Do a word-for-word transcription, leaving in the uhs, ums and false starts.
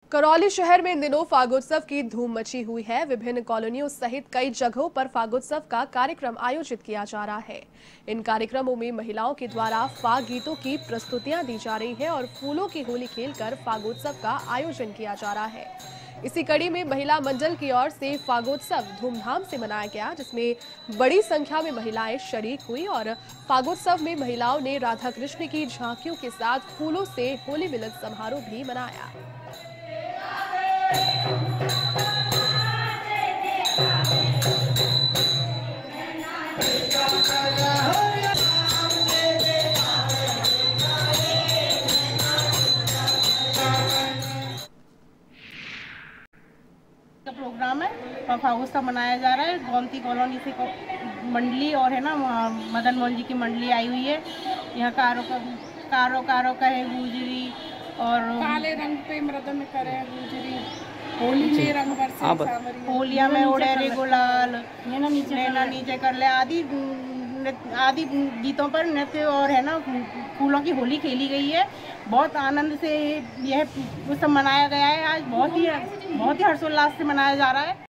करौली शहर में इन दिनों फागोत्सव की धूम मची हुई है। विभिन्न कॉलोनियों सहित कई जगहों पर फागोत्सव का कार्यक्रम आयोजित किया जा रहा है। इन कार्यक्रमों में महिलाओं के द्वारा फाग गीतों की प्रस्तुतियां दी जा रही है और फूलों की होली खेलकर फागोत्सव का आयोजन किया जा रहा है। इसी कड़ी में महिला मंडल की ओर से फागोत्सव धूमधाम से मनाया गया, जिसमें बड़ी संख्या में महिलाएं शरीक हुई और फागोत्सव में महिलाओं ने राधा कृष्ण की झांकियों के साथ फूलों से होली मिलन समारोह भी मनाया। प्रोग्राम है और फागोत्सव मनाया जा रहा है। गोमती कॉलोनी से मंडली और है ना मदन मोहन जी की मंडली आई हुई है। यहाँ कारो का कारो कारो का है गुजरी और काले रंग पे मृदंग करे गुजरी, होली में रंग बरसे होलिया में उड़े रे गुलाल, नैना नीचे नैना नीचे कर ले आदि आदि गीतों पर नृत्य और है ना फूलों की होली खेली गई है। बहुत आनंद से यह उत्सव मनाया गया है। आज बहुत ही बहुत ही हर्षोल्लास से मनाया जा रहा है।